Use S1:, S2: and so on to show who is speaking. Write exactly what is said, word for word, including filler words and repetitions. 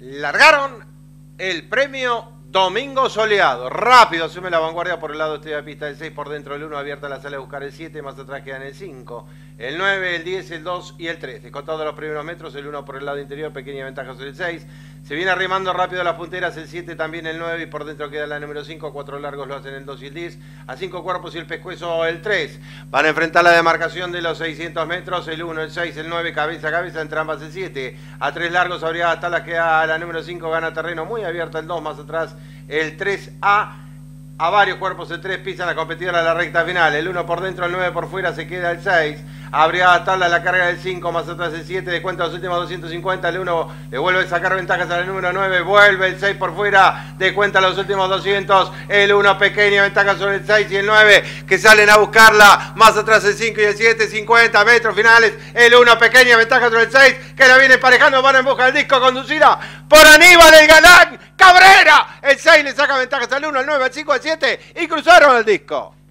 S1: largaron el premio Domingo Soleado. Rápido asume la vanguardia por el lado este de la pista. El seis por dentro, el uno abierta la sala a buscar el siete, más atrás quedan el cinco, el nueve, el diez, el dos y el tres. Descontado los primeros metros, el uno por el lado interior, pequeña ventaja sobre el seis. Se viene arrimando rápido las punteras, el siete, también el nueve, y por dentro queda la número cinco. Cuatro largos lo hacen el dos y el diez. A cinco cuerpos y el pescuezo el tres. Van a enfrentar la demarcación de los seiscientos metros, el uno, el seis, el nueve, cabeza a cabeza, entre ambas el siete. A tres largos habría hasta la que a la número cinco, gana terreno muy abierta el dos, más atrás el tres A. A varios cuerpos el tres, pisan a competir a la recta final. El uno por dentro, el nueve por fuera, se queda el seis. Habría tabla la carga del cinco, más atrás el siete, de cuenta los últimos doscientos cincuenta. El uno le vuelve a sacar ventajas al número nueve, vuelve el seis por fuera, de cuenta los últimos doscientos. El uno pequeña ventaja sobre el seis y el nueve que salen a buscarla. Más atrás el cinco y el siete, cincuenta metros finales. El uno pequeña ventaja sobre el seis que la viene emparejando, van en busca del disco, conducida por Aníbal el Galán Cabrera. El seis le saca ventajas al uno, al nueve, al cinco, al siete y cruzaron el disco.